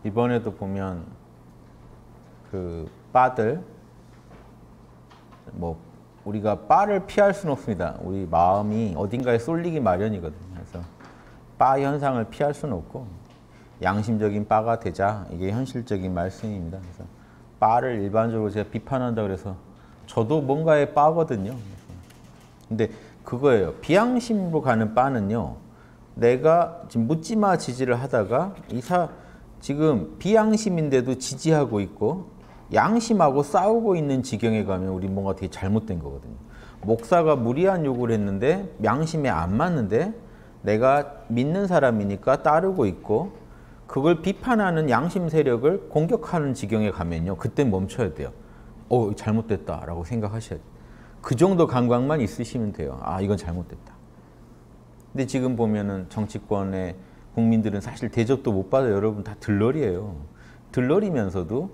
이번에도 보면 그 바들 뭐 우리가 바를 피할 수는 없습니다. 우리 마음이 어딘가에 쏠리기 마련이거든요. 그래서 바 현상을 피할 수는 없고 양심적인 바가 되자, 이게 현실적인 말씀입니다. 그래서 바를 일반적으로 제가 비판한다 그래서 저도 뭔가의 바거든요. 근데 그거예요. 비양심으로 가는 바는요, 내가 지금 묻지마 지지를 하다가 지금 비양심인데도 지지하고 있고 양심하고 싸우고 있는 지경에 가면 우리 뭔가 되게 잘못된 거거든요. 목사가 무리한 요구를 했는데 양심에 안 맞는데 내가 믿는 사람이니까 따르고 있고 그걸 비판하는 양심 세력을 공격하는 지경에 가면요, 그때 멈춰야 돼요. 잘못됐다라고 생각하셔야 돼요. 그 정도 감각만 있으시면 돼요. 이건 잘못됐다. 근데 지금 보면은 정치권의 국민들은 사실 대접도 못 받아요. 여러분 다 들러리예요. 들러리면서도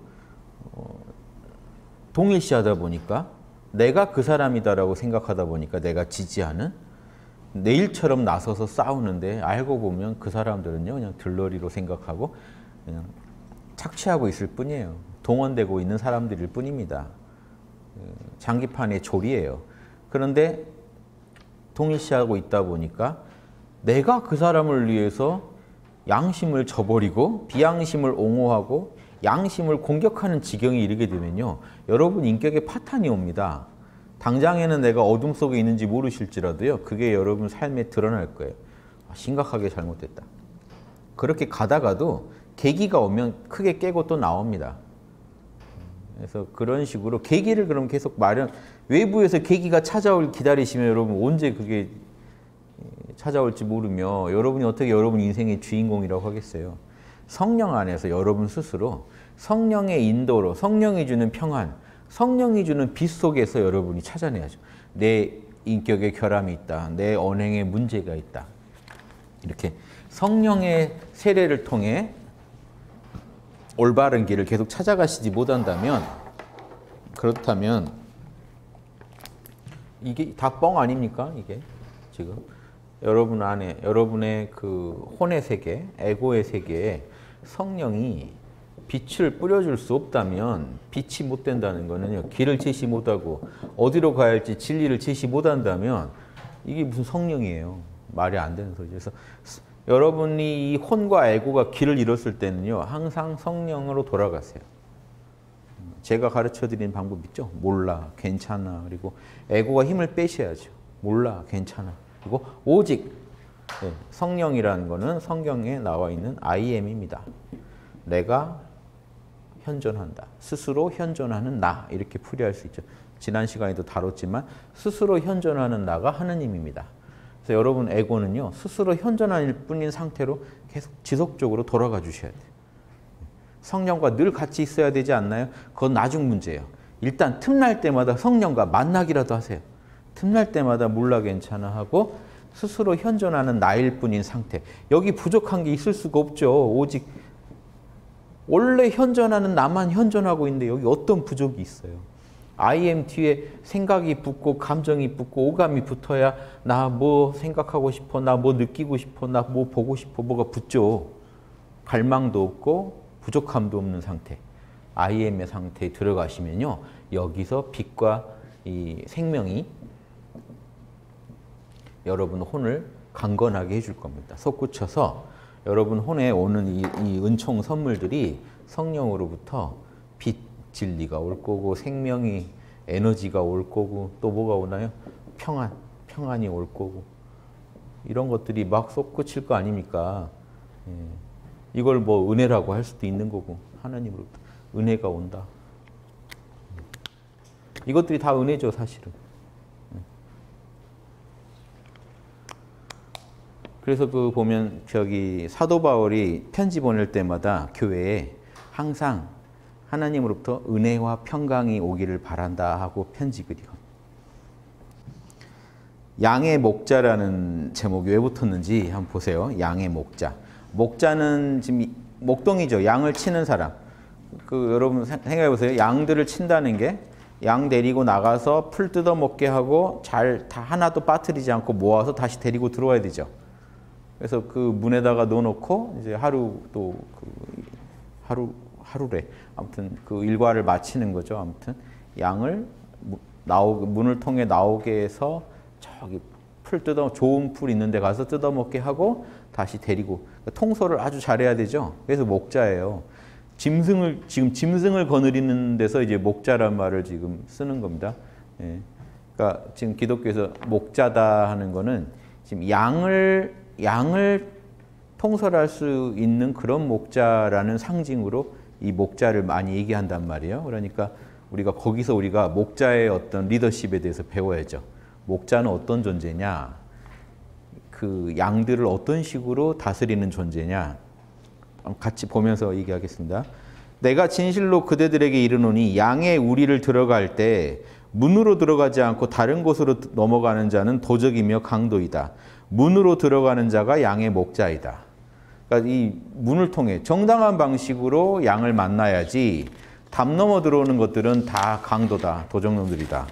동일시하다 보니까 내가 그 사람이다라고 생각하다 보니까 내가 지지하는 내 일처럼 나서서 싸우는데 알고 보면 그 사람들은요 그냥 들러리로 생각하고 그냥 착취하고 있을 뿐이에요. 동원되고 있는 사람들일 뿐입니다. 장기판의 조리예요. 그런데 동일시하고 있다 보니까 내가 그 사람을 위해서 양심을 저버리고 비양심을 옹호하고 양심을 공격하는 지경에 이르게 되면요, 여러분 인격에 파탄이 옵니다. 당장에는 내가 어둠 속에 있는지 모르실지라도요, 그게 여러분 삶에 드러날 거예요. 심각하게 잘못됐다. 그렇게 가다가도 계기가 오면 크게 깨고 또 나옵니다. 그래서 그런 식으로 계기를 그럼 계속 외부에서 계기가 찾아올 기다리시면 여러분 언제 그게 찾아올지 모르며 여러분이 어떻게 여러분 인생의 주인공이라고 하겠어요. 성령 안에서 여러분 스스로 성령의 인도로 성령이 주는 평안, 성령이 주는 빛 속에서 여러분이 찾아내야죠. 내 인격에 결함이 있다. 내 언행에 문제가 있다. 이렇게 성령의 세례를 통해 올바른 길을 계속 찾아가시지 못한다면, 그렇다면 이게 다 뻥 아닙니까? 이게 지금 여러분 안에, 여러분의 그 혼의 세계, 에고의 세계에 성령이 빛을 뿌려줄 수 없다면, 빛이 못 된다는 거는요, 길을 제시 못하고 어디로 가야 할지 진리를 제시 못한다면 이게 무슨 성령이에요. 말이 안 되는 소리죠. 그래서 여러분이 이 혼과 에고가 길을 잃었을 때는요, 항상 성령으로 돌아가세요. 제가 가르쳐드린 방법 있죠? 몰라, 괜찮아. 그리고 에고가 힘을 빼셔야죠. 몰라, 괜찮아. 그리고 오직 성령이라는 거는 성경에 나와 있는 I am입니다. 내가 현존한다. 스스로 현존하는 나, 이렇게 풀이할 수 있죠. 지난 시간에도 다뤘지만 스스로 현존하는 나가 하느님입니다. 그래서 여러분 에고는요, 스스로 현존할 뿐인 상태로 계속 지속적으로 돌아가 주셔야 돼요. 성령과 늘 같이 있어야 되지 않나요? 그건 나중 문제예요. 일단 틈날 때마다 성령과 만나기라도 하세요. 틈날 때마다 몰라 괜찮아 하고 스스로 현존하는 나일 뿐인 상태. 여기 부족한 게 있을 수가 없죠. 오직 원래 현존하는 나만 현존하고 있는데 여기 어떤 부족이 있어요. I am 뒤에 생각이 붙고 감정이 붙고 오감이 붙어야 나 뭐 생각하고 싶어, 나 뭐 느끼고 싶어, 나 뭐 보고 싶어, 뭐가 붙죠. 갈망도 없고 부족함도 없는 상태. I am의 상태에 들어가시면요, 여기서 빛과 이 생명이 여러분 혼을 강건하게 해줄 겁니다. 솟구쳐서 여러분 혼에 오는 이 은총 선물들이 성령으로부터 빛, 진리가 올 거고 생명이, 에너지가 올 거고 또 뭐가 오나요? 평안이 올 거고 이런 것들이 막 솟구칠 거 아닙니까? 이걸 뭐 은혜라고 할 수도 있는 거고 하나님으로부터 은혜가 온다. 이것들이 다 은혜죠, 사실은. 그래서 그 보면 저기 사도 바울이 편지 보낼 때마다 교회에 항상 하나님으로부터 은혜와 평강이 오기를 바란다 하고 편지 그리고 양의 목자라는 제목이 왜 붙었는지 한번 보세요. 양의 목자. 목자는 지금 목동이죠. 양을 치는 사람. 여러분 생각해 보세요. 양들을 친다는 게 양 데리고 나가서 풀 뜯어 먹게 하고 잘 다 하나도 빠뜨리지 않고 모아서 다시 데리고 들어와야 되죠. 그래서 그 문에다가 넣어놓고 이제 하루 하루래. 아무튼 그 일과를 마치는 거죠. 아무튼 양을 문을 통해 나오게 해서 저기 좋은 풀 있는 데 가서 뜯어먹게 하고 다시 데리고, 그러니까 통솔을 아주 잘해야 되죠. 그래서 목자예요. 지금 짐승을 거느리는 데서 이제 목자란 말을 지금 쓰는 겁니다. 예. 그러니까 지금 기독교에서 목자다 하는 거는 지금 양을 통솔할 수 있는 그런 목자라는 상징으로 이 목자를 많이 얘기한단 말이에요. 그러니까 거기서 우리가 목자의 어떤 리더십에 대해서 배워야죠. 목자는 어떤 존재냐, 그 양들을 어떤 식으로 다스리는 존재냐, 같이 보면서 얘기하겠습니다. 내가 진실로 그대들에게 이르노니 양의 우리를 들어갈 때 문으로 들어가지 않고 다른 곳으로 넘어가는 자는 도적이며 강도이다. 문으로 들어가는 자가 양의 목자이다. 그러니까 이 문을 통해 정당한 방식으로 양을 만나야지 담 넘어 들어오는 것들은 다 강도다, 도적놈들이다.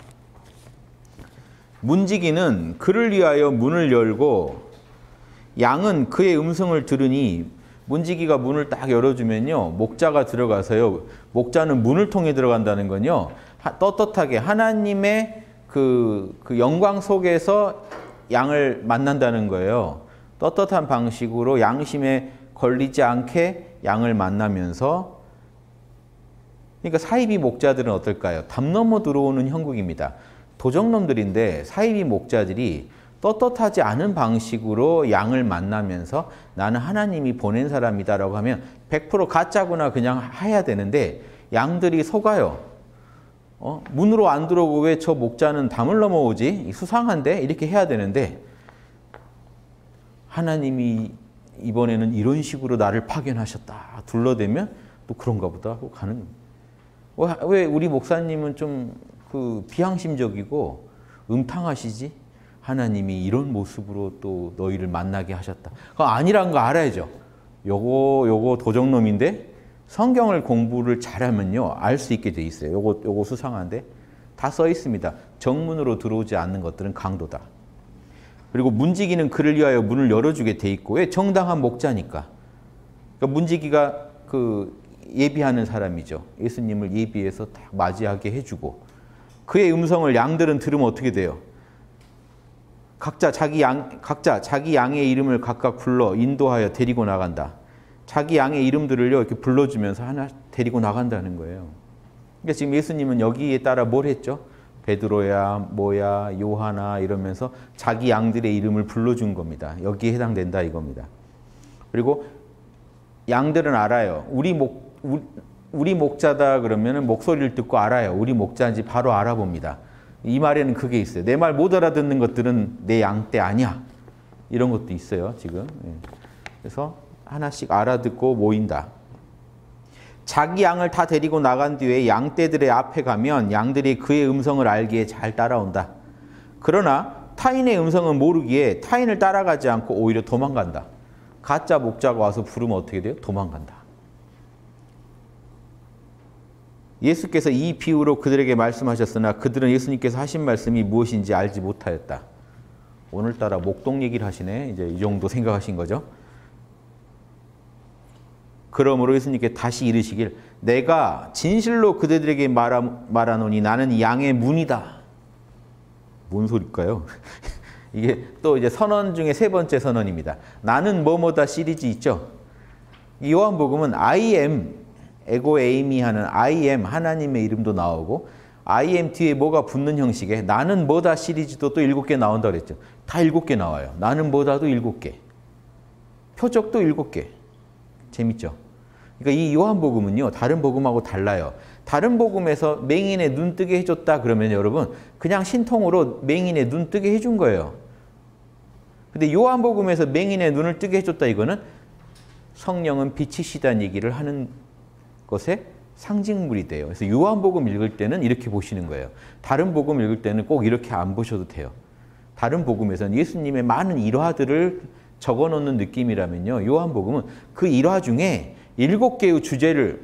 문지기는 그를 위하여 문을 열고 양은 그의 음성을 들으니, 문지기가 문을 딱 열어주면요, 목자가 들어가서요, 목자는 문을 통해 들어간다는 건요, 떳떳하게 하나님의 그 영광 속에서 양을 만난다는 거예요. 떳떳한 방식으로 양심에 걸리지 않게 양을 만나면서, 그러니까 사이비 목자들은 어떨까요? 담 넘어 들어오는 형국입니다. 도적놈들인데 사이비 목자들이 떳떳하지 않은 방식으로 양을 만나면서 나는 하나님이 보낸 사람이다라고 하면 100% 가짜구나 그냥 해야 되는데, 양들이 속아요. 문으로 안 들어오고 왜 저 목자는 담을 넘어오지? 수상한데? 이렇게 해야 되는데, 하나님이 이번에는 이런 식으로 나를 파견하셨다. 둘러대면 또 그런가 보다 하고 가는 겁니다. 왜 우리 목사님은 좀 비양심적이고 음탕하시지? 하나님이 이런 모습으로 또 너희를 만나게 하셨다. 그거 아니라는 거 알아야죠. 요거 도적놈인데 성경을 공부를 잘하면요, 알 수 있게 돼 있어요. 요거 수상한데 다 써 있습니다. 정문으로 들어오지 않는 것들은 강도다. 그리고 문지기는 그를 위하여 문을 열어주게 돼 있고, 왜? 정당한 목자니까. 그러니까 문지기가 예비하는 사람이죠. 예수님을 예비해서 딱 맞이하게 해주고, 그의 음성을 양들은 들으면 어떻게 돼요? 각자 자기 양의 이름을 각각 불러 인도하여 데리고 나간다. 자기 양의 이름들을요, 이렇게 불러주면서 하나 데리고 나간다는 거예요. 그러니까 지금 예수님은 여기에 따라 뭘 했죠? 베드로야, 뭐야, 요하나 이러면서 자기 양들의 이름을 불러준 겁니다. 여기에 해당된다 이겁니다. 그리고 양들은 알아요. 우리 목자다 그러면 목소리를 듣고 알아요. 우리 목자인지 바로 알아봅니다. 이 말에는 그게 있어요. 내 말 못 알아듣는 것들은 내 양떼 아니야. 이런 것도 있어요, 지금. 그래서 하나씩 알아듣고 모인다. 자기 양을 다 데리고 나간 뒤에 양떼들의 앞에 가면 양들이 그의 음성을 알기에 잘 따라온다. 그러나 타인의 음성은 모르기에 타인을 따라가지 않고 오히려 도망간다. 가짜 목자가 와서 부르면 어떻게 돼요? 도망간다. 예수께서 이 비유로 그들에게 말씀하셨으나 그들은 예수님께서 하신 말씀이 무엇인지 알지 못하였다. 오늘따라 목동 얘기를 하시네. 이제 이 정도 생각하신 거죠. 그러므로 예수님께 다시 이르시길, 내가 진실로 그들에게 말하노니 나는 양의 문이다. 뭔 소리일까요? 이게 또 이제 선언 중에 세 번째 선언입니다. 나는 뭐뭐다 시리즈 있죠. 이 요한복음은 I am, 에고 에이미 하는 I am, 하나님의 이름도 나오고, I am 뒤에 뭐가 붙는 형식의 나는 뭐다 시리즈도 또 7개 나온다고 그랬죠. 다 7개 나와요. 나는 뭐다도 7개. 표적도 7개. 재밌죠? 그러니까 이 요한복음은요, 다른 복음하고 달라요. 다른 복음에서 맹인의 눈 뜨게 해줬다 그러면 여러분, 그냥 신통으로 맹인의 눈 뜨게 해준 거예요. 근데 요한복음에서 맹인의 눈을 뜨게 해줬다 이거는 성령은 빛이시다는 얘기를 하는 것의 상징물이 돼요. 그래서 요한복음 읽을 때는 이렇게 보시는 거예요. 다른 복음 읽을 때는 꼭 이렇게 안 보셔도 돼요. 다른 복음에서는 예수님의 많은 일화들을 적어놓는 느낌이라면요, 요한복음은 그 일화 중에 7개의 주제를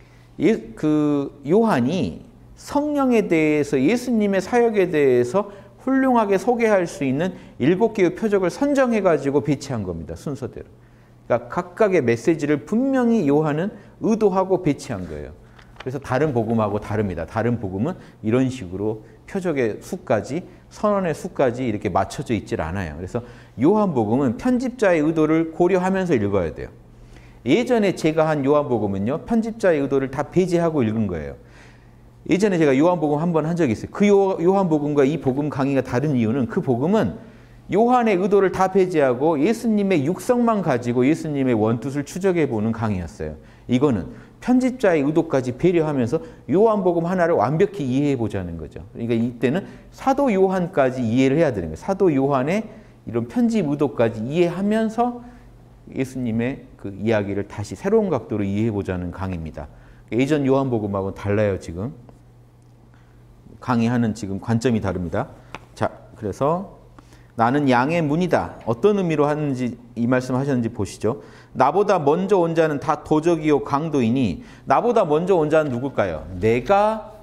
요한이 성령에 대해서, 예수님의 사역에 대해서 훌륭하게 소개할 수 있는 7개의 표적을 선정해가지고 배치한 겁니다. 순서대로. 그러니까 각각의 메시지를 분명히 요한은 의도하고 배치한 거예요. 그래서 다른 복음하고 다릅니다. 다른 복음은 이런 식으로 표적의 수까지 선언의 수까지 이렇게 맞춰져 있질 않아요. 그래서 요한복음은 편집자의 의도를 고려하면서 읽어야 돼요. 예전에 제가 한 요한복음은요. 편집자의 의도를 다 배제하고 읽은 거예요. 예전에 제가 요한복음 한 번 한 적이 있어요. 그 요한복음과 이 복음 강의가 다른 이유는 그 복음은 요한의 의도를 다 배제하고 예수님의 육성만 가지고 예수님의 원뜻을 추적해 보는 강의였어요. 이거는 편집자의 의도까지 배려하면서 요한복음 하나를 완벽히 이해해 보자는 거죠. 그러니까 이때는 사도 요한까지 이해를 해야 되는 거예요. 사도 요한의 이런 편집 의도까지 이해하면서 예수님의 그 이야기를 다시 새로운 각도로 이해해 보자는 강의입니다. 예전 요한복음하고는 달라요, 지금. 강의하는 지금 관점이 다릅니다. 자, 그래서 나는 양의 문이다. 어떤 의미로 하는지 이 말씀 하셨는지 보시죠. 나보다 먼저 온 자는 다 도적이요 강도이니 나보다 먼저 온 자는 누굴까요? 내가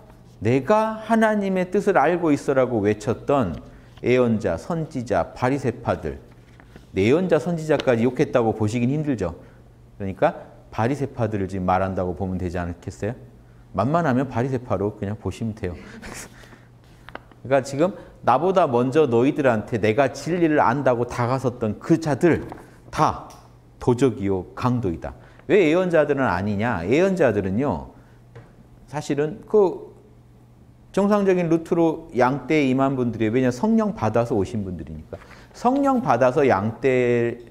하나님의 뜻을 알고 있어라고 외쳤던 예언자, 선지자, 바리새파들. 예언자, 선지자까지 욕했다고 보시긴 힘들죠. 그러니까 바리새파들을 지금 말한다고 보면 되지 않겠어요? 만만하면 바리새파로 그냥 보시면 돼요. 그러니까 지금 나보다 먼저 너희들한테 내가 진리를 안다고 다가섰던 그 자들 다 도적이요 강도이다. 왜 예언자들은 아니냐? 예언자들은요. 사실은 그 정상적인 루트로 양떼에 임한 분들이 왜냐 성령 받아서 오신 분들이니까. 성령 받아서 양떼를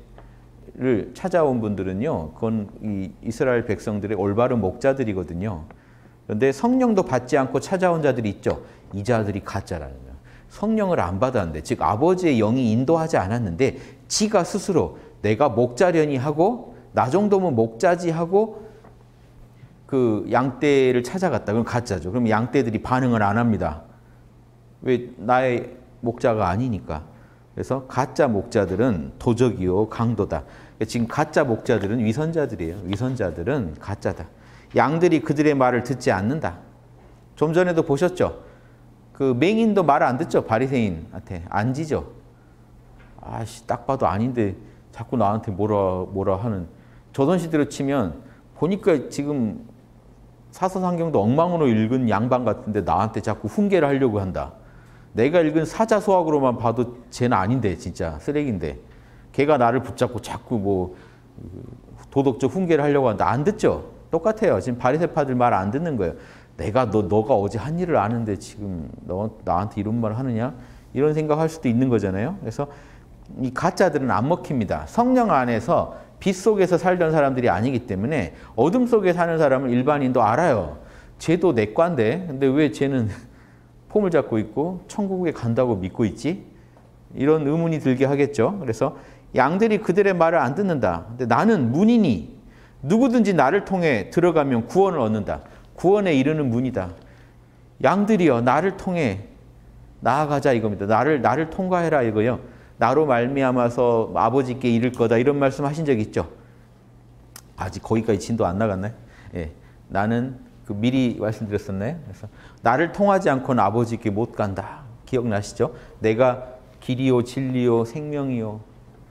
찾아온 분들은요. 그건 이 이스라엘 백성들의 올바른 목자들이거든요. 그런데 성령도 받지 않고 찾아온 자들이 있죠. 이 자들이 가짜라는 거예요. 성령을 안 받았는데, 즉 아버지의 영이 인도하지 않았는데 지가 스스로 내가 목자려니 하고 나 정도면 목자지 하고 그 양떼를 찾아갔다. 그럼 가짜죠. 그럼 양떼들이 반응을 안 합니다. 왜? 나의 목자가 아니니까. 그래서 가짜 목자들은 도적이요 강도다. 지금 가짜 목자들은 위선자들이에요. 위선자들은 가짜다. 양들이 그들의 말을 듣지 않는다. 좀 전에도 보셨죠? 그 맹인도 말 안 듣죠? 바리새인한테 안 지죠? 아씨 딱 봐도 아닌데 자꾸 나한테 뭐라 하는. 조선시대로 치면 보니까 지금 사서상경도 엉망으로 읽은 양반 같은데 나한테 자꾸 훈계를 하려고 한다. 내가 읽은 사자소학으로만 봐도 쟤는 아닌데 진짜 쓰레기인데 걔가 나를 붙잡고 자꾸 뭐 도덕적 훈계를 하려고 한다. 안 듣죠? 똑같아요. 지금 바리새파들 말 안 듣는 거예요. 내가 너가 어제 한 일을 아는데 지금 너 나한테 이런 말 하느냐? 이런 생각할 수도 있는 거잖아요. 그래서 이 가짜들은 안 먹힙니다. 성령 안에서 빛 속에서 살던 사람들이 아니기 때문에 어둠 속에 사는 사람은 일반인도 알아요. 쟤도 내과인데 근데 왜 쟤는 폼을 잡고 있고 천국에 간다고 믿고 있지? 이런 의문이 들게 하겠죠. 그래서 양들이 그들의 말을 안 듣는다. 근데 나는 문이니 누구든지 나를 통해 들어가면 구원을 얻는다. 구원에 이르는 문이다. 양들이여 나를 통해 나아가자 이겁니다. 나를 통과해라 이거요. 나로 말미암아서 아버지께 이를 거다 이런 말씀 하신 적 있죠? 아직 거기까지 진도 안 나갔나요? 예, 나는 그 미리 말씀드렸었나요? 그래서 나를 통하지 않고는 아버지께 못 간다. 기억나시죠? 내가 길이요 진리요 생명이요.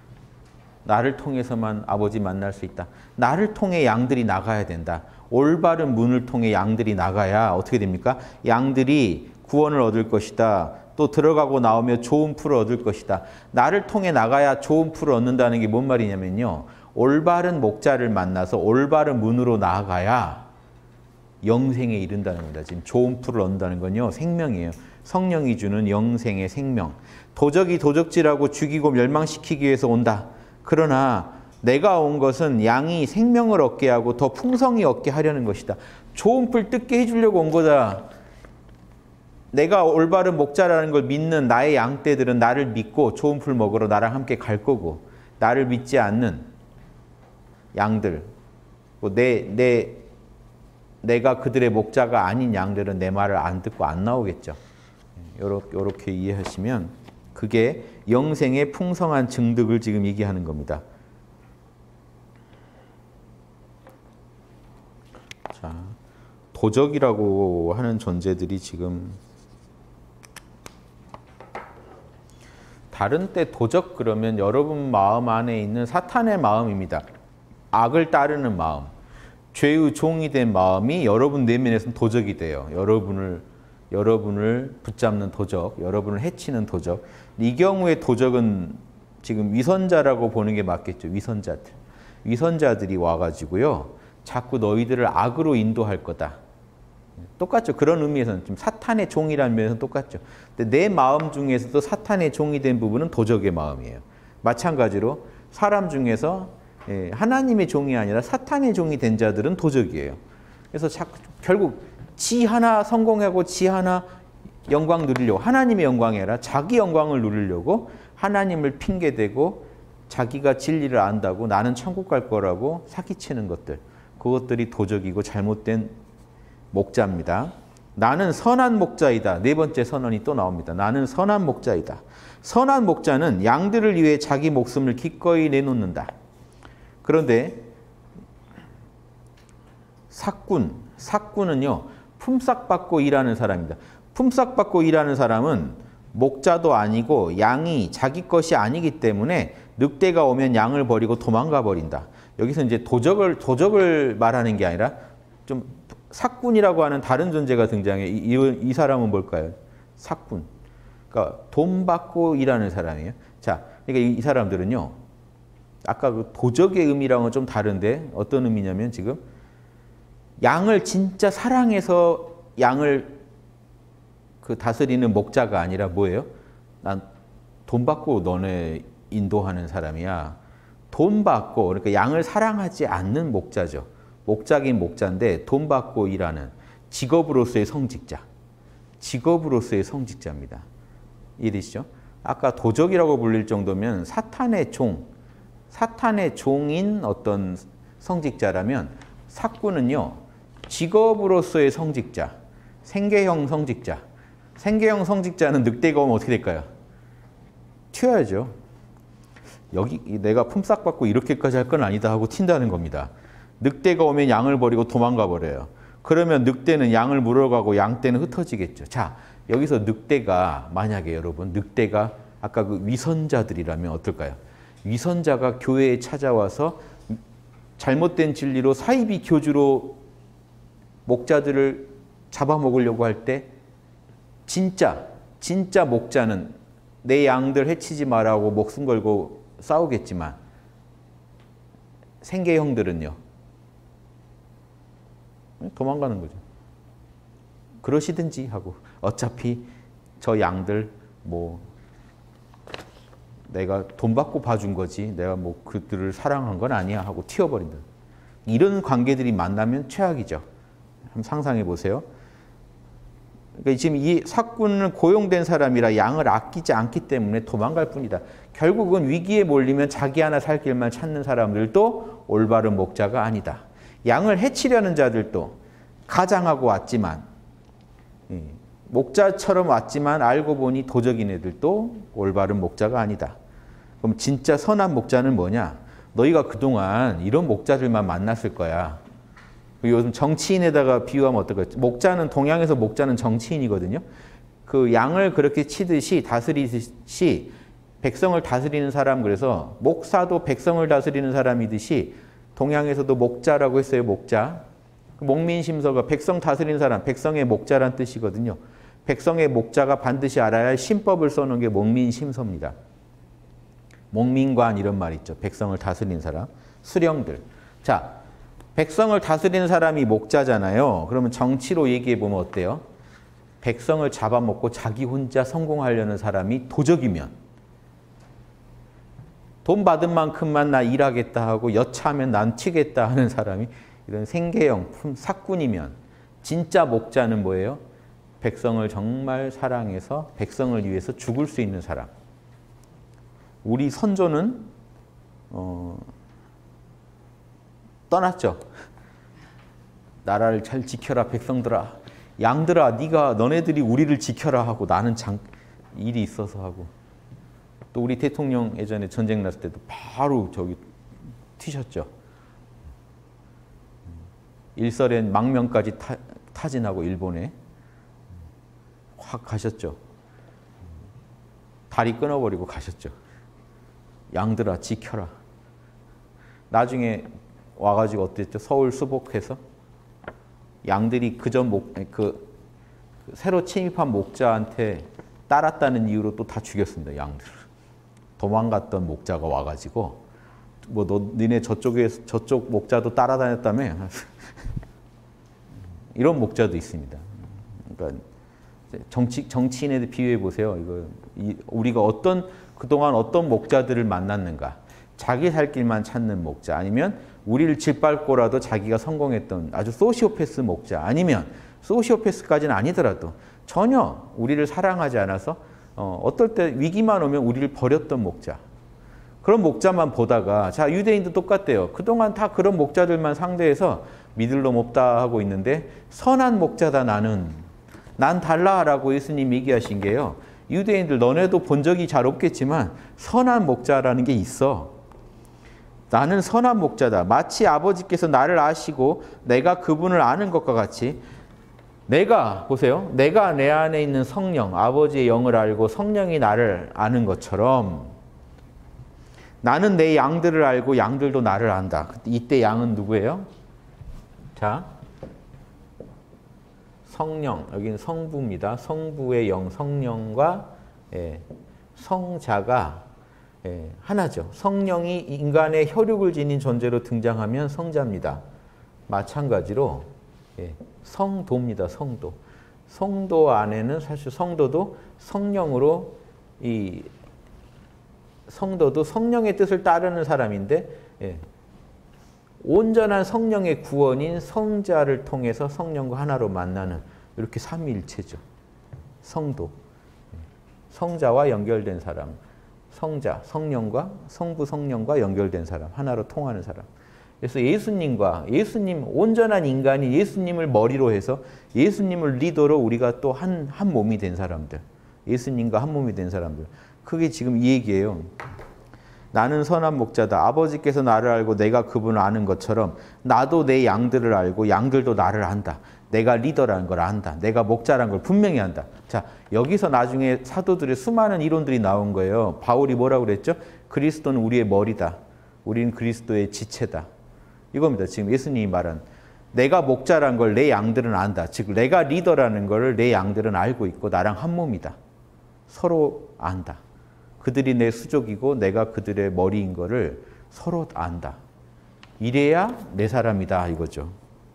나를 통해서만 아버지 만날 수 있다. 나를 통해 양들이 나가야 된다. 올바른 문을 통해 양들이 나가야 어떻게 됩니까? 양들이 구원을 얻을 것이다. 또 들어가고 나오며 좋은 풀을 얻을 것이다. 나를 통해 나가야 좋은 풀을 얻는다는 게 뭔 말이냐면요. 올바른 목자를 만나서 올바른 문으로 나아가야 영생에 이른다는 겁니다. 지금 좋은 풀을 얻는다는 건요. 생명이에요. 성령이 주는 영생의 생명. 도적이 도적질하고 죽이고 멸망시키기 위해서 온다. 그러나 내가 온 것은 양이 생명을 얻게 하고 더 풍성히 얻게 하려는 것이다. 좋은 풀 뜯게 해주려고 온 거다. 내가 올바른 목자라는 걸 믿는 나의 양떼들은 나를 믿고 좋은 풀 먹으러 나랑 함께 갈 거고 나를 믿지 않는 양들, 내가 그들의 목자가 아닌 양들은 내 말을 안 듣고 안 나오겠죠. 이렇게 이해하시면 그게 영생의 풍성한 증득을 지금 얘기하는 겁니다. 자, 도적이라고 하는 존재들이 지금 다른 때 도적 그러면 여러분 마음 안에 있는 사탄의 마음입니다. 악을 따르는 마음. 죄의 종이 된 마음이 여러분 내면에서는 도적이 돼요. 여러분을 붙잡는 도적, 여러분을 해치는 도적. 이 경우에 도적은 지금 위선자라고 보는 게 맞겠죠. 위선자들. 위선자들이 와가지고요. 자꾸 너희들을 악으로 인도할 거다. 똑같죠. 그런 의미에서는 좀 사탄의 종이라는 면에서는 똑같죠. 근데 내 마음 중에서도 사탄의 종이 된 부분은 도적의 마음이에요. 마찬가지로 사람 중에서 하나님의 종이 아니라 사탄의 종이 된 자들은 도적이에요. 그래서 결국 지 하나 성공하고 지 하나 영광 누리려고, 하나님의 영광이 아니라 자기 영광을 누리려고 하나님을 핑계대고 자기가 진리를 안다고 나는 천국 갈 거라고 사기치는 것들, 그것들이 도적이고 잘못된 목자입니다. 나는 선한 목자이다. 네 번째 선언이 또 나옵니다. 나는 선한 목자이다. 선한 목자는 양들을 위해 자기 목숨을 기꺼이 내놓는다. 그런데 삭군은요, 품삯받고 일하는 사람입니다. 품삯받고 일하는 사람은 목자도 아니고 양이 자기 것이 아니기 때문에 늑대가 오면 양을 버리고 도망가 버린다. 여기서 이제 도적을 말하는 게 아니라 좀 삭군이라고 하는 다른 존재가 등장해. 이 사람은 뭘까요? 삭군. 그러니까 돈 받고 일하는 사람이에요. 자, 그러니까 이 사람들은요, 아까 그 도적의 의미랑은 좀 다른데 어떤 의미냐면 지금 양을 진짜 사랑해서 양을 그 다스리는 목자가 아니라 뭐예요? 난 돈 받고 너네 인도하는 사람이야. 돈 받고, 그러니까 양을 사랑하지 않는 목자죠. 목자긴 목자인데 돈 받고 일하는 직업으로서의 성직자. 직업으로서의 성직자입니다. 이해되시죠? 아까 도적이라고 불릴 정도면 사탄의 종인 어떤 성직자라면 삭군은요, 직업으로서의 성직자, 생계형 성직자. 생계형 성직자는 늑대가 오면 어떻게 될까요? 튀어야죠. 여기 내가 품삯받고 이렇게까지 할 건 아니다 하고 튄다는 겁니다. 늑대가 오면 양을 버리고 도망가 버려요. 그러면 늑대는 양을 물어가고 양떼는 흩어지겠죠. 자, 여기서 늑대가, 만약에 여러분, 늑대가 아까 그 위선자들이라면 어떨까요? 위선자가 교회에 찾아와서 잘못된 진리로 사이비 교주로 목자들을 잡아먹으려고 할 때 진짜 목자는 내 양들 해치지 말라고 목숨 걸고 싸우겠지만 생계형들은요, 도망가는 거죠. 그러시든지 하고 어차피 저 양들 뭐 내가 돈 받고 봐준 거지 내가 뭐 그들을 사랑한 건 아니야 하고 튀어버린다. 이런 관계들이 만나면 최악이죠. 한번 상상해 보세요. 그러니까 지금 이 삭군은 고용된 사람이라 양을 아끼지 않기 때문에 도망갈 뿐이다. 결국은 위기에 몰리면 자기 하나 살 길만 찾는 사람들도 올바른 목자가 아니다. 양을 해치려는 자들도 가장하고 왔지만, 목자처럼 왔지만 알고 보니 도적인 애들도 올바른 목자가 아니다. 그럼 진짜 선한 목자는 뭐냐? 너희가 그동안 이런 목자들만 만났을 거야. 요즘 정치인에다가 비유하면 어떨까요? 목자는, 동양에서 목자는 정치인이거든요. 그 양을 그렇게 치듯이 다스리듯이 백성을 다스리는 사람, 그래서 목사도 백성을 다스리는 사람이듯이 동양에서도 목자라고 했어요. 목자. 목민심서가 백성 다스리는 사람, 백성의 목자란 뜻이거든요. 백성의 목자가 반드시 알아야 할 신법을 써놓은 게 목민심서입니다. 목민관 이런 말 있죠. 백성을 다스리는 사람. 수령들. 자, 백성을 다스리는 사람이 목자잖아요. 그러면 정치로 얘기해 보면 어때요? 백성을 잡아먹고 자기 혼자 성공하려는 사람이 도적이면, 돈 받은 만큼만 나 일하겠다 하고 여차하면 난 튀겠다 하는 사람이 이런 생계형 삭군이면, 진짜 목자는 뭐예요? 백성을 정말 사랑해서 백성을 위해서 죽을 수 있는 사람. 우리 선조는 떠났죠. 나라를 잘 지켜라 백성들아. 양들아 너네들이 우리를 지켜라 하고 나는 일이 있어서 하고. 또 우리 대통령 예전에 전쟁 났을 때도 바로 저기 튀셨죠. 일설엔 망명까지 타진하고 일본에 확 가셨죠. 다리 끊어버리고 가셨죠. 양들아 지켜라. 나중에 와가지고 어땠죠? 서울 수복해서 양들이 새로 침입한 목자한테 따랐다는 이유로 또 다 죽였습니다. 양들을. 도망갔던 목자가 와가지고 니네 저쪽 목자도 따라다녔다며. 이런 목자도 있습니다. 그러니까 정치인에 비유해 보세요. 우리가 그동안 어떤 목자들을 만났는가? 자기 살 길만 찾는 목자, 아니면 우리를 짓밟고라도 자기가 성공했던 아주 소시오패스 목자, 아니면 소시오패스까지는 아니더라도 전혀 우리를 사랑하지 않아서 어떨 때 위기만 오면 우리를 버렸던 목자. 그런 목자만 보다가, 자, 유대인도 똑같대요. 그동안 다 그런 목자들만 상대해서 믿을 놈 없다 하고 있는데, 선한 목자다 나는. 난 달라라고 예수님이 얘기하신 게요. 유대인들 너네도 본 적이 잘 없겠지만 선한 목자라는 게 있어. 나는 선한 목자다. 마치 아버지께서 나를 아시고 내가 그분을 아는 것과 같이, 보세요. 내가 내 안에 있는 성령, 아버지의 영을 알고 성령이 나를 아는 것처럼 나는 내 양들을 알고 양들도 나를 안다. 이때 양은 누구예요? 자, 성령, 여기는 성부입니다. 성부의 영, 성령과 성자가 하나죠. 성령이 인간의 혈육을 지닌 존재로 등장하면 성자입니다. 마찬가지로 성도입니다. 성도. 성도 안에는 사실 성도도 성령으로 성도도 성령의 뜻을 따르는 사람인데, 온전한 성령의 구원인 성자를 통해서 성령과 하나로 만나는 이렇게 삼위일체죠. 성도. 성자와 연결된 사람. 성자, 성령과 성부 성령과 연결된 사람. 하나로 통하는 사람. 그래서 예수님, 온전한 인간이 예수님을 머리로 해서 예수님을 리더로 우리가 또 한 몸이 된 사람들. 예수님과 한 몸이 된 사람들. 그게 지금 이 얘기예요. 나는 선한 목자다. 아버지께서 나를 알고 내가 그분을 아는 것처럼 나도 내 양들을 알고 양들도 나를 안다. 내가 리더라는 걸 안다. 내가 목자라는 걸 분명히 안다. 자, 여기서 나중에 사도들의 수많은 이론들이 나온 거예요. 바울이 뭐라고 그랬죠? 그리스도는 우리의 머리다. 우리는 그리스도의 지체다. 이겁니다. 지금 예수님이 말한, 내가 목자라는 걸 내 양들은 안다. 즉 내가 리더라는 걸 내 양들은 알고 있고 나랑 한 몸이다. 서로 안다. 그들이 내 수족이고 내가 그들의 머리인 거를 서로 안다. 이래야 내 사람이다 이거죠.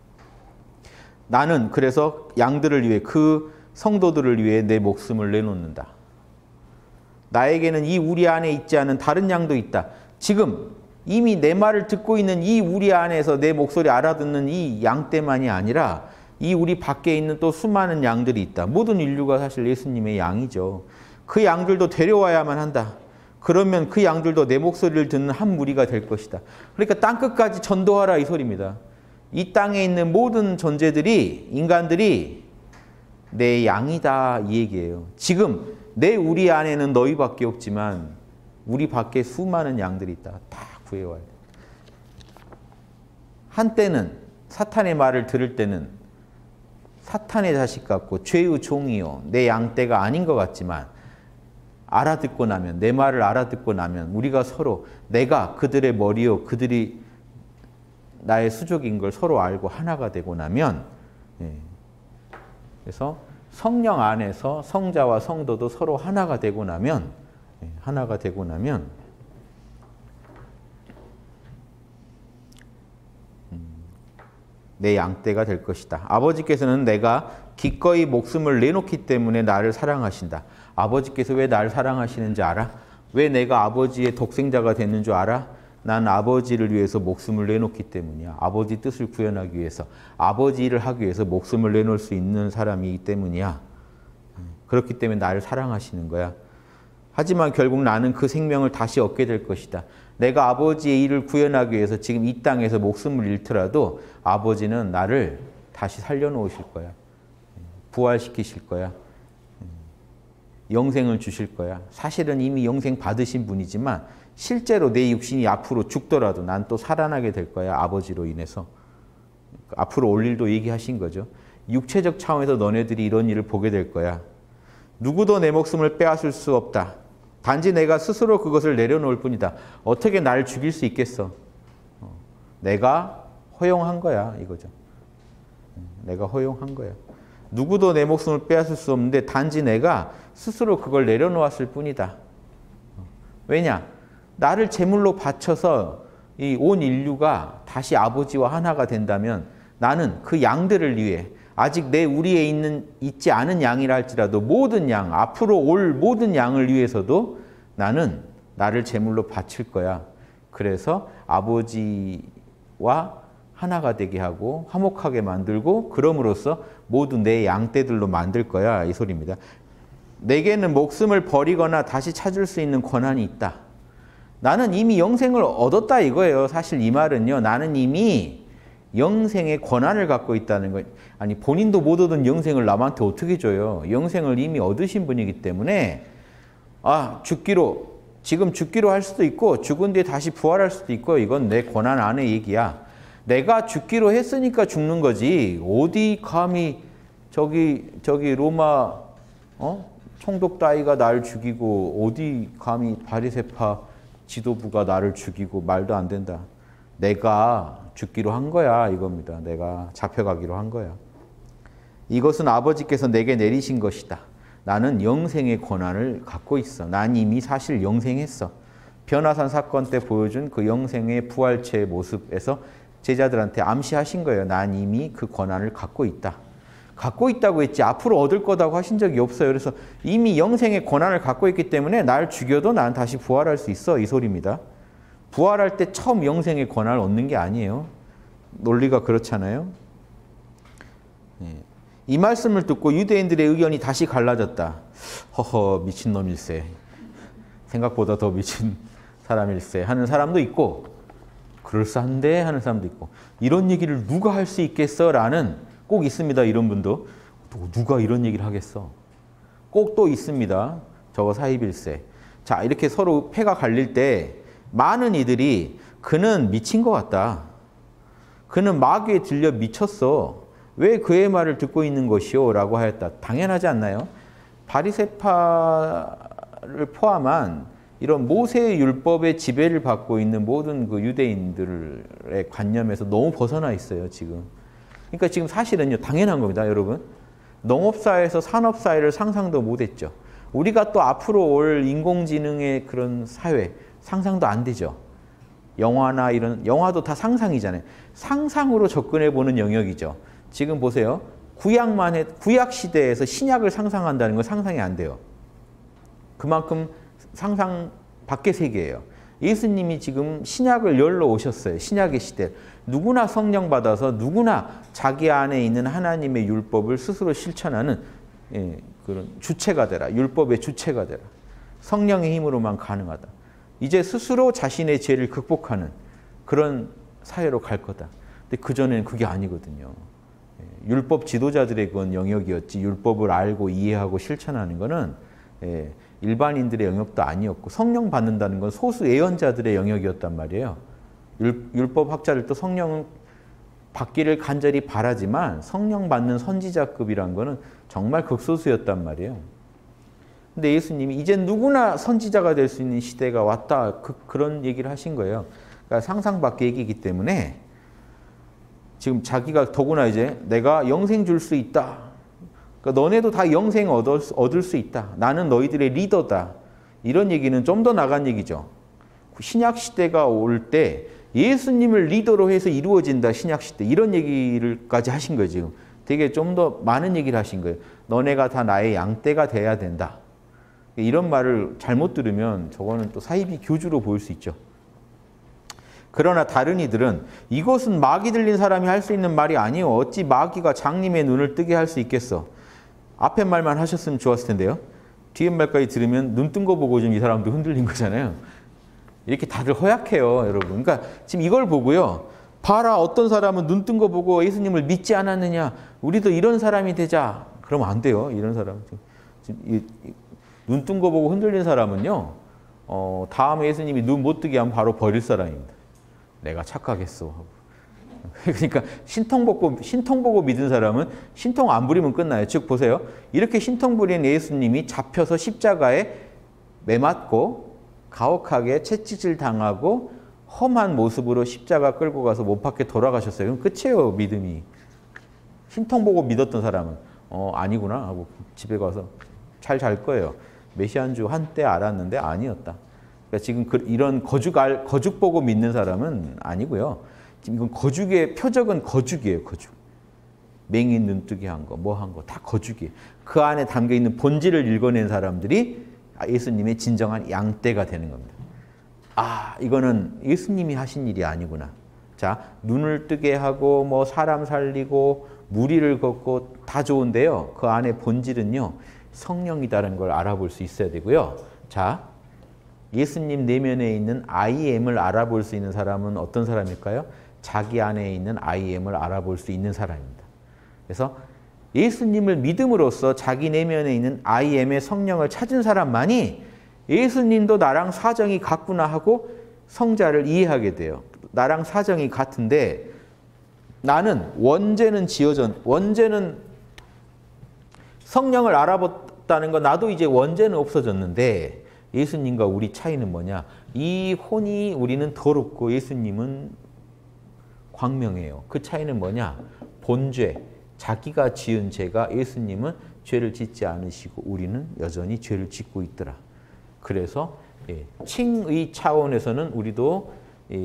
나는 그래서 양들을 위해, 그 성도들을 위해 내 목숨을 내놓는다. 나에게는 이 우리 안에 있지 않은 다른 양도 있다. 지금 이미 내 말을 듣고 있는 이 우리 안에서 내 목소리 알아듣는 이 양떼만이 아니라 이 우리 밖에 있는 또 수많은 양들이 있다. 모든 인류가 사실 예수님의 양이죠. 그 양들도 데려와야만 한다. 그러면 그 양들도 내 목소리를 듣는 한 무리가 될 것이다. 그러니까 땅끝까지 전도하라 이 소리입니다. 이 땅에 있는 모든 존재들이, 인간들이 내 양이다 이 얘기예요. 지금 우리 안에는 너희밖에 없지만 우리 밖에 수많은 양들이 있다. 다 구해와야 돼. 한때는 사탄의 말을 들을 때는 사탄의 자식 같고 죄의 종이요, 내 양떼가 아닌 것 같지만, 알아듣고 나면, 내 말을 알아듣고 나면 우리가 서로, 내가 그들의 머리요 그들이 나의 수족인 걸 서로 알고 하나가 되고 나면, 그래서 성령 안에서 성자와 성도도 서로 하나가 되고 나면, 내 양떼가 될 것이다. 아버지께서는 내가 기꺼이 목숨을 내놓기 때문에 나를 사랑하신다. 아버지께서 왜 나를 사랑하시는지 알아? 왜 내가 아버지의 독생자가 됐는 줄 알아? 난 아버지를 위해서 목숨을 내놓기 때문이야. 아버지 뜻을 구현하기 위해서, 아버지 일을 하기 위해서 목숨을 내놓을 수 있는 사람이기 때문이야. 그렇기 때문에 나를 사랑하시는 거야. 하지만 결국 나는 그 생명을 다시 얻게 될 것이다. 내가 아버지의 일을 구현하기 위해서 지금 이 땅에서 목숨을 잃더라도 아버지는 나를 다시 살려놓으실 거야. 부활시키실 거야. 영생을 주실 거야. 사실은 이미 영생 받으신 분이지만 실제로 내 육신이 앞으로 죽더라도 난 또 살아나게 될 거야. 아버지로 인해서. 앞으로 올 일도 얘기하신 거죠. 육체적 차원에서 너네들이 이런 일을 보게 될 거야. 누구도 내 목숨을 빼앗을 수 없다. 단지 내가 스스로 그것을 내려놓을 뿐이다. 어떻게 날 죽일 수 있겠어? 내가 허용한 거야 이거죠. 내가 허용한 거야. 누구도 내 목숨을 빼앗을 수 없는데 단지 내가 스스로 그걸 내려놓았을 뿐이다. 왜냐? 나를 제물로 바쳐서 이 온 인류가 다시 아버지와 하나가 된다면 나는 그 양들을 위해 아직 내 우리에 있지 않은 양이라 할지라도 모든 양, 앞으로 올 모든 양을 위해서도 나는 나를 제물로 바칠 거야. 그래서 아버지와 하나가 되게 하고 화목하게 만들고 그럼으로써 모두 내 양떼들로 만들 거야. 이 소리입니다. 내게는 목숨을 버리거나 다시 찾을 수 있는 권한이 있다. 나는 이미 영생을 얻었다 이거예요. 사실 이 말은요. 나는 이미 영생의 권한을 갖고 있다는 거예요. 아니 본인도 못 얻은 영생을 남한테 어떻게 줘요. 영생을 이미 얻으신 분이기 때문에 지금 죽기로 할 수도 있고 죽은 뒤에 다시 부활할 수도 있고 이건 내 권한 안의 얘기야. 내가 죽기로 했으니까 죽는 거지. 어디 감히 저기 로마 총독 따위가 날 죽이고 어디 감히 바리새파 지도부가 나를 죽이고 말도 안 된다. 내가 죽기로 한 거야 이겁니다. 내가 잡혀가기로 한 거야. 이것은 아버지께서 내게 내리신 것이다. 나는 영생의 권한을 갖고 있어. 난 이미 사실 영생했어. 변화산 사건 때 보여준 그 영생의 부활체의 모습에서 제자들한테 암시하신 거예요. 난 이미 그 권한을 갖고 있다. 갖고 있다고 했지 앞으로 얻을 거다고 하신 적이 없어요. 그래서 이미 영생의 권한을 갖고 있기 때문에 날 죽여도 난 다시 부활할 수 있어. 이 소리입니다. 부활할 때 처음 영생의 권한을 얻는 게 아니에요. 논리가 그렇잖아요. 이 말씀을 듣고 유대인들의 의견이 다시 갈라졌다. 허허 미친놈일세. 생각보다 더 미친 사람일세 하는 사람도 있고 그럴싸한데 하는 사람도 있고 이런 얘기를 누가 할 수 있겠어? 라는 꼭 있습니다. 이런 분도. 누가 이런 얘기를 하겠어? 꼭 또 있습니다. 저거 사입일세. 자, 이렇게 서로 패가 갈릴 때 많은 이들이 그는 미친 것 같다. 그는 마귀에 들려 미쳤어. 왜 그의 말을 듣고 있는 것이오? 라고 하였다. 당연하지 않나요? 바리새파를 포함한 이런 모세의 율법의 지배를 받고 있는 모든 그 유대인들의 관념에서 너무 벗어나 있어요. 지금. 그러니까 지금 사실은요. 당연한 겁니다. 여러분. 농업사회에서 산업사회를 상상도 못했죠. 우리가 또 앞으로 올 인공지능의 그런 사회 상상도 안 되죠. 영화나 이런 영화도 다 상상이잖아요. 상상으로 접근해보는 영역이죠. 지금 보세요. 구약 시대에서 신약을 상상한다는 건 상상이 안 돼요. 그만큼 상상 밖의 세계예요. 예수님이 지금 신약을 열러 오셨어요. 신약의 시대. 누구나 성령 받아서 누구나 자기 안에 있는 하나님의 율법을 스스로 실천하는 그런 주체가 되라. 율법의 주체가 되라. 성령의 힘으로만 가능하다. 이제 스스로 자신의 죄를 극복하는 그런 사회로 갈 거다. 근데 그전에는 그게 아니거든요. 율법 지도자들의 그건 영역이었지 율법을 알고 이해하고 실천하는 거는 일반인들의 영역도 아니었고 성령 받는다는 건 소수 예언자들의 영역이었단 말이에요. 율법학자들도 성령 받기를 간절히 바라지만 성령 받는 선지자급이란 거는 정말 극소수였단 말이에요. 근데 예수님이 이제 누구나 선지자가 될 수 있는 시대가 왔다. 그런 얘기를 하신 거예요. 그러니까 상상 밖의 얘기이기 때문에 지금 자기가 더구나 이제 내가 영생 줄 수 있다. 그러니까 너네도 다 영생 얻을 수 있다. 나는 너희들의 리더다. 이런 얘기는 좀 더 나간 얘기죠. 신약 시대가 올 때 예수님을 리더로 해서 이루어진다. 신약 시대. 이런 얘기를까지 하신 거예요. 지금. 되게 좀 더 많은 얘기를 하신 거예요. 너네가 다 나의 양떼가 돼야 된다. 이런 말을 잘못 들으면 저거는 또 사이비 교주로 보일 수 있죠. 그러나 다른 이들은 이것은 마귀 들린 사람이 할 수 있는 말이 아니오. 어찌 마귀가 장님의 눈을 뜨게 할 수 있겠어. 앞에 말만 하셨으면 좋았을 텐데요. 뒤에 말까지 들으면 눈 뜬 거 보고 좀 이 사람도 흔들린 거잖아요. 이렇게 다들 허약해요, 여러분. 그러니까 지금 이걸 보고요. 봐라, 어떤 사람은 눈 뜬 거 보고 예수님을 믿지 않았느냐. 우리도 이런 사람이 되자. 그러면 안 돼요, 이런 사람. 지금 눈 뜬 거 보고 흔들린 사람은요. 다음에 예수님이 눈 못 뜨게 하면 바로 버릴 사람입니다. 내가 착각했어. 그러니까 신통 보고 믿은 사람은 신통 안 부리면 끝나요. 즉 보세요. 이렇게 신통 부린 예수님이 잡혀서 십자가에 매맞고 가혹하게 채찍질 당하고 험한 모습으로 십자가 끌고 가서 못 박혀 돌아가셨어요. 그럼 끝이에요, 믿음이. 신통 보고 믿었던 사람은 아니구나 하고 집에 가서 잘 잘 거예요. 메시아인 줄 한때 알았는데 아니었다. 그러니까 지금 이런 거죽 보고 믿는 사람은 아니고요. 지금 이건 거죽의 표적은 거죽이에요, 거죽. 맹인 눈뜨게 한 거, 뭐 한 거 다 거죽이에요. 그 안에 담겨 있는 본질을 읽어낸 사람들이 예수님의 진정한 양떼가 되는 겁니다. 아, 이거는 예수님이 하신 일이 아니구나. 자, 눈을 뜨게 하고 뭐 사람 살리고 무리를 걷고 다 좋은데요. 그 안에 본질은요. 성령이다라는 걸 알아볼 수 있어야 되고요. 자, 예수님 내면에 있는 I am을 알아볼 수 있는 사람은 어떤 사람일까요? 자기 안에 있는 I am을 알아볼 수 있는 사람입니다. 그래서 예수님을 믿음으로써 자기 내면에 있는 I am의 성령을 찾은 사람만이 예수님도 나랑 사정이 같구나 하고 성자를 이해하게 돼요. 나랑 사정이 같은데 나는 원죄는 원죄는 성령을 알아봤다는 거 나도 이제 원죄는 없어졌는데 예수님과 우리 차이는 뭐냐? 이 혼이 우리는 더럽고 예수님은 광명해요. 그 차이는 뭐냐? 본죄, 자기가 지은 죄가 예수님은 죄를 짓지 않으시고 우리는 여전히 죄를 짓고 있더라. 그래서 칭의 차원에서는 우리도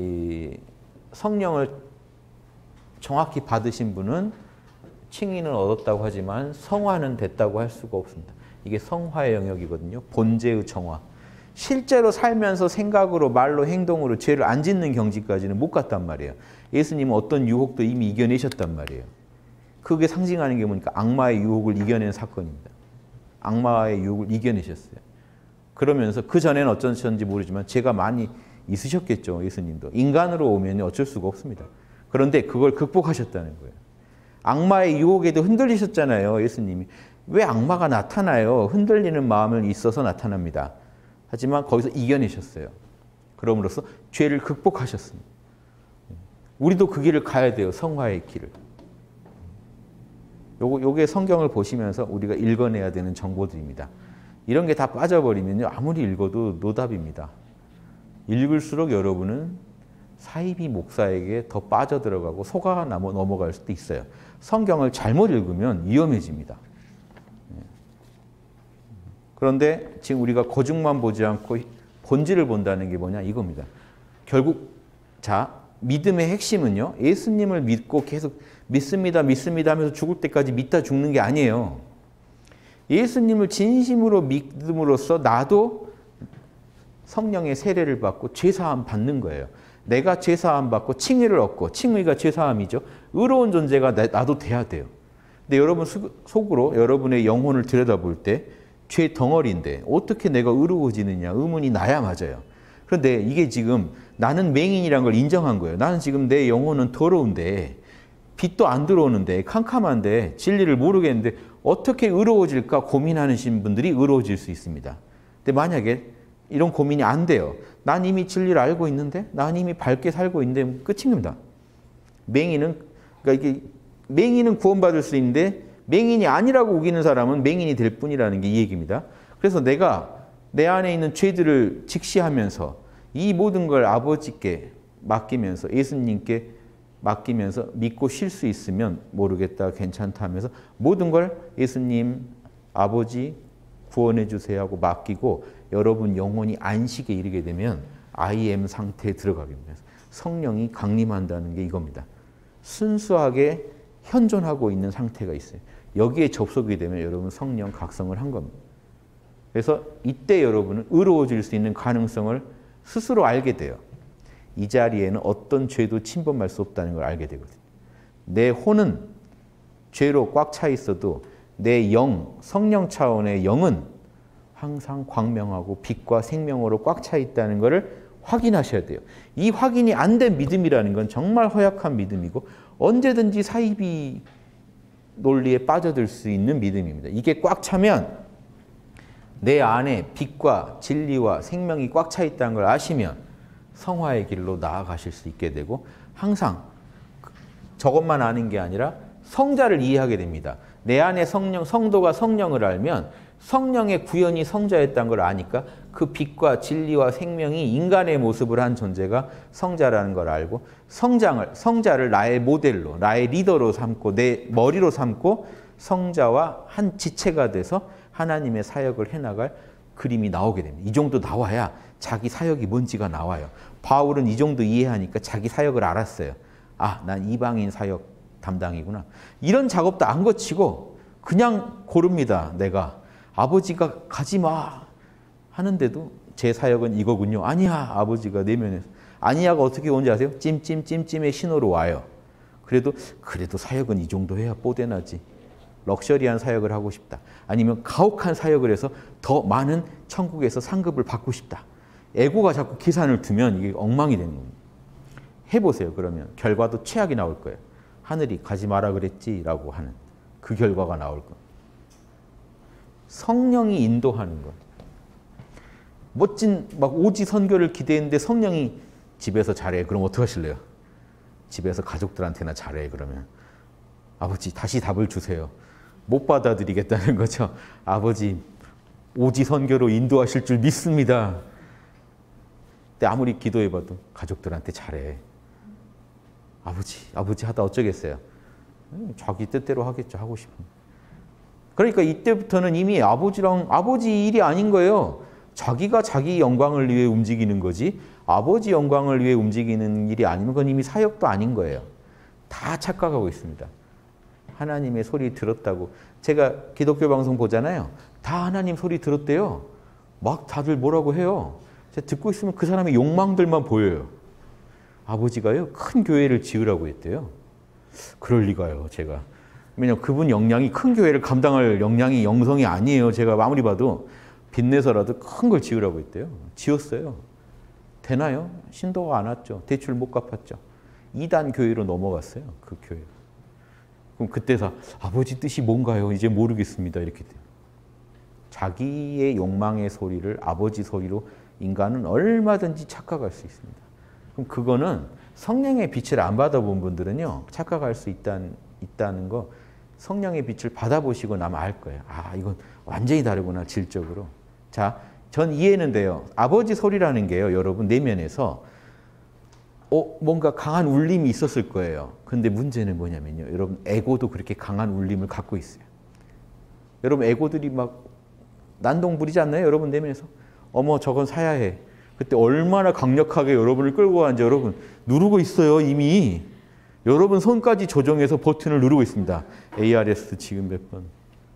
성령을 정확히 받으신 분은 칭의는 얻었다고 하지만 성화는 됐다고 할 수가 없습니다. 이게 성화의 영역이거든요. 본죄의 정화. 실제로 살면서 생각으로 말로 행동으로 죄를 안 짓는 경지까지는 못 갔단 말이에요. 예수님은 어떤 유혹도 이미 이겨내셨단 말이에요. 그게 상징하는 게 뭐니까 악마의 유혹을 이겨낸 사건입니다. 악마의 유혹을 이겨내셨어요. 그러면서 그 전에는 어쩌셨는지 모르지만 죄가 많이 있으셨겠죠. 예수님도. 인간으로 오면 어쩔 수가 없습니다. 그런데 그걸 극복하셨다는 거예요. 악마의 유혹에도 흔들리셨잖아요. 예수님이. 왜 악마가 나타나요? 흔들리는 마음을 있어서 나타납니다. 하지만 거기서 이겨내셨어요. 그럼으로써 죄를 극복하셨습니다. 우리도 그 길을 가야 돼요. 성화의 길을. 요게 성경을 보시면서 우리가 읽어내야 되는 정보들입니다. 이런 게 다 빠져버리면요. 아무리 읽어도 노답입니다. 읽을수록 여러분은 사이비 목사에게 더 빠져들어가고 속아 넘어갈 수도 있어요. 성경을 잘못 읽으면 위험해집니다. 그런데 지금 우리가 거죽만 보지 않고 본질을 본다는 게 뭐냐 이겁니다. 결국 자 믿음의 핵심은요. 예수님을 믿고 계속 믿습니다 하면서 죽을 때까지 믿다 죽는 게 아니에요. 예수님을 진심으로 믿음으로써 나도 성령의 세례를 받고 죄사함 받는 거예요. 내가 죄사함 받고 칭의를 얻고 칭의가 죄사함이죠. 의로운 존재가 나도 돼야 돼요. 근데 여러분 속으로 여러분의 영혼을 들여다볼 때 죄 덩어리인데 어떻게 내가 의로워지느냐 의문이 나야 맞아요. 그런데 이게 지금 나는 맹인이라는 걸 인정한 거예요. 나는 지금 내 영혼은 더러운데 빛도 안 들어오는데 캄캄한데 진리를 모르겠는데 어떻게 의로워질까 고민하시는 분들이 의로워질 수 있습니다. 근데 만약에 이런 고민이 안 돼요. 난 이미 진리를 알고 있는데 난 이미 밝게 살고 있는데 끝입니다. 맹인은 구원받을 수 있는데 맹인이 아니라고 우기는 사람은 맹인이 될 뿐이라는 게 이 얘기입니다. 그래서 내가 내 안에 있는 죄들을 직시하면서 이 모든 걸 아버지께 맡기면서 예수님께 맡기면서 믿고 쉴 수 있으면 모르겠다 괜찮다 하면서 모든 걸 예수님 아버지 구원해 주세요 하고 맡기고 여러분 영혼이 안식에 이르게 되면 I am 상태에 들어가게 됩니다. 성령이 강림한다는 게 이겁니다. 순수하게 현존하고 있는 상태가 있어요. 여기에 접속이 되면 여러분 성령 각성을 한 겁니다. 그래서 이때 여러분은 의로워질 수 있는 가능성을 스스로 알게 돼요. 이 자리에는 어떤 죄도 침범할 수 없다는 걸 알게 되거든요. 내 혼은 죄로 꽉 차 있어도 내 영, 성령 차원의 영은 항상 광명하고 빛과 생명으로 꽉 차 있다는 것을 확인하셔야 돼요. 이 확인이 안 된 믿음이라는 건 정말 허약한 믿음이고 언제든지 사이비 논리에 빠져들 수 있는 믿음입니다. 이게 꽉 차면 내 안에 빛과 진리와 생명이 꽉 차 있다는 걸 아시면 성화의 길로 나아가실 수 있게 되고 항상 저것만 아는 게 아니라 성자를 이해하게 됩니다. 내 안에 성도가 성령을 알면 성령의 구현이 성자였다는 걸 아니까 그 빛과 진리와 생명이 인간의 모습을 한 존재가 성자라는 걸 알고 성자를 나의 모델로, 나의 리더로 삼고 내 머리로 삼고 성자와 한 지체가 돼서 하나님의 사역을 해나갈 그림이 나오게 됩니다. 이 정도 나와야 자기 사역이 뭔지가 나와요. 바울은 이 정도 이해하니까 자기 사역을 알았어요. 아, 난 이방인 사역 담당이구나. 이런 작업도 안 거치고 그냥 고릅니다. 내가. 아버지가 가지 마 하는데도 제 사역은 이거군요. 아니야. 아버지가 내면에서. 아니야가 어떻게 오는지 아세요? 찜찜찜찜의 신호로 와요. 그래도 사역은 이 정도 해야 뽀대나지. 럭셔리한 사역을 하고 싶다. 아니면 가혹한 사역을 해서 더 많은 천국에서 상급을 받고 싶다. 에고가 자꾸 계산을 두면 이게 엉망이 되는 겁니다. 해보세요. 그러면 결과도 최악이 나올 거예요. 하늘이 가지 마라 그랬지라고 하는 그 결과가 나올 거예요. 성령이 인도하는 것. 멋진 막 오지 선교를 기대했는데 성령이 집에서 잘해. 그럼 어떡하실래요? 집에서 가족들한테나 잘해. 그러면 아버지 다시 답을 주세요. 못 받아들이겠다는 거죠. 아버지 오지 선교로 인도하실 줄 믿습니다. 근데 아무리 기도해봐도 가족들한테 잘해. 아버지 하다 어쩌겠어요. 자기 뜻대로 하겠죠. 하고 싶은. 그러니까 이때부터는 이미 아버지 일이 아닌 거예요. 자기가 자기 영광을 위해 움직이는 거지 아버지 영광을 위해 움직이는 일이 아니면 그건 이미 사역도 아닌 거예요. 다 착각하고 있습니다. 하나님의 소리 들었다고. 제가 기독교 방송 보잖아요. 다 하나님 소리 들었대요. 막 다들 뭐라고 해요. 제가 듣고 있으면 그 사람의 욕망들만 보여요. 아버지가요. 큰 교회를 지으라고 했대요. 그럴 리가요. 제가. 왜냐하면 그분 역량이 큰 교회를 감당할 역량이 영성이 아니에요. 제가 아무리 봐도 빚내서라도 큰 걸 지으라고 했대요. 지었어요. 되나요? 신도가 안 왔죠. 대출 못 갚았죠. 2단 교회로 넘어갔어요. 그 교회. 그럼 그때서 아버지 뜻이 뭔가요? 이제 모르겠습니다. 이렇게 돼요. 자기의 욕망의 소리를 아버지 소리로 인간은 얼마든지 착각할 수 있습니다. 그럼 그거는 성령의 빛을 안 받아본 분들은요. 착각할 수 있다는 거 성령의 빛을 받아보시고 나면 알 거예요. 아, 이건 완전히 다르구나, 질적으로. 자, 전 이해는 돼요. 아버지 소리라는 게요, 여러분, 내면에서 뭔가 강한 울림이 있었을 거예요. 근데 문제는 뭐냐면요. 여러분, 에고도 그렇게 강한 울림을 갖고 있어요. 여러분, 에고들이 막 난동 부리지 않나요? 여러분, 내면에서. 어머, 저건 사야 해. 그때 얼마나 강력하게 여러분을 끌고 가는지 여러분 누르고 있어요, 이미. 여러분 손까지 조정해서 버튼을 누르고 있습니다. ARS 지금 몇 번.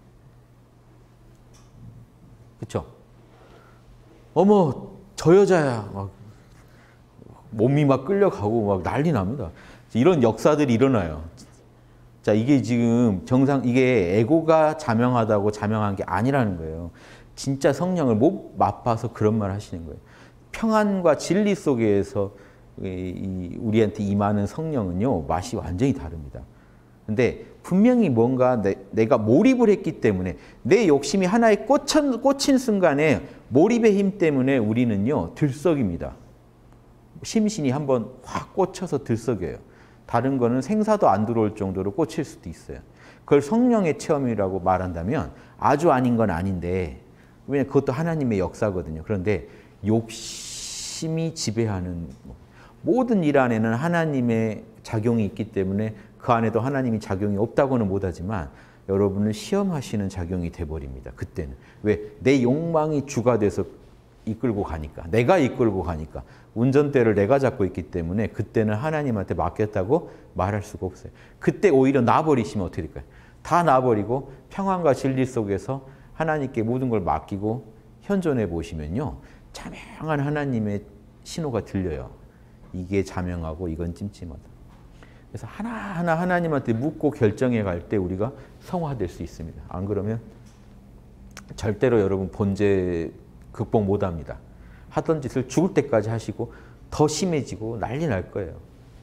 그렇죠? 어머, 저 여자야. 막 몸이 막 끌려가고 막 난리 납니다. 이런 역사들이 일어나요. 자, 이게 지금 이게 에고가 자명하다고 자명한 게 아니라는 거예요. 진짜 성령을 못 맛봐서 그런 말 하시는 거예요. 평안과 진리 속에서 우리한테 임하는 성령은요, 맛이 완전히 다릅니다. 근데 분명히 뭔가 내가 몰입을 했기 때문에 내 욕심이 하나에 꽂힌 순간에 몰입의 힘 때문에 우리는요, 들썩입니다. 심신이 한번 확 꽂혀서 들썩여요. 다른 거는 생사도 안 들어올 정도로 꽂힐 수도 있어요. 그걸 성령의 체험이라고 말한다면 아주 아닌 건 아닌데, 왜냐하면 그것도 하나님의 역사거든요. 그런데 욕심이 지배하는 모든 일 안에는 하나님의 작용이 있기 때문에 그 안에도 하나님이 작용이 없다고는 못하지만 여러분을 시험하시는 작용이 돼버립니다. 그때는. 왜? 내 욕망이 주가 돼서 이끌고 가니까. 내가 이끌고 가니까. 운전대를 내가 잡고 있기 때문에 그때는 하나님한테 맡겼다고 말할 수가 없어요. 그때 오히려 놔버리시면 어떻게 될까요? 다 놔버리고 평안과 진리 속에서 하나님께 모든 걸 맡기고 현존해 보시면요. 자명한 하나님의 신호가 들려요. 이게 자명하고 이건 찜찜하다. 그래서 하나하나 하나님한테 묻고 결정해 갈 때 우리가 성화될 수 있습니다. 안 그러면 절대로 여러분 본죄 극복 못합니다. 하던 짓을 죽을 때까지 하시고 더 심해지고 난리 날 거예요.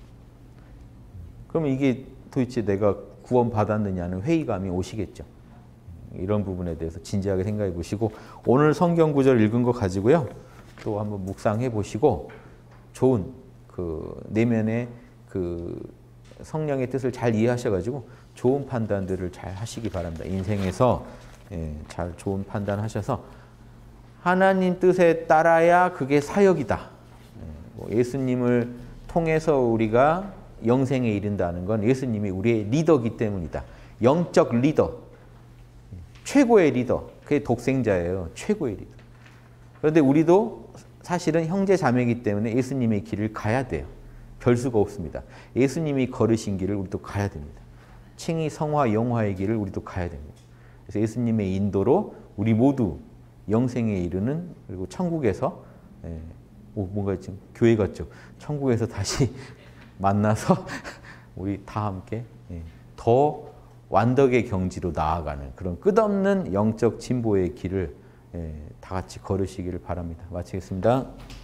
그러면 이게 도대체 내가 구원 받았느냐는 회의감이 오시겠죠. 이런 부분에 대해서 진지하게 생각해 보시고 오늘 성경 구절 읽은 거 가지고요. 또 한번 묵상해 보시고 좋은 그 내면의 그 성령의 뜻을 잘 이해하셔가지고 좋은 판단들을 잘 하시기 바랍니다. 인생에서 잘 좋은 판단하셔서 하나님 뜻에 따라야 그게 사역이다. 예수님을 통해서 우리가 영생에 이른다는 건 예수님이 우리의 리더이기 때문이다. 영적 리더, 최고의 리더, 그게 독생자예요. 최고의 리더. 그런데 우리도 사실은 형제 자매이기 때문에 예수님의 길을 가야 돼요. 별 수가 없습니다. 예수님이 걸으신 길을 우리도 가야 됩니다. 칭의 성화 영화의 길을 우리도 가야 됩니다. 그래서 예수님의 인도로 우리 모두 영생에 이르는, 그리고 천국에서 뭔가 지금 교회 같죠. 천국에서 다시 만나서 우리 다 함께 더 완덕의 경지로 나아가는 그런 끝없는 영적 진보의 길을 다 같이 걸으시기를 바랍니다. 마치겠습니다.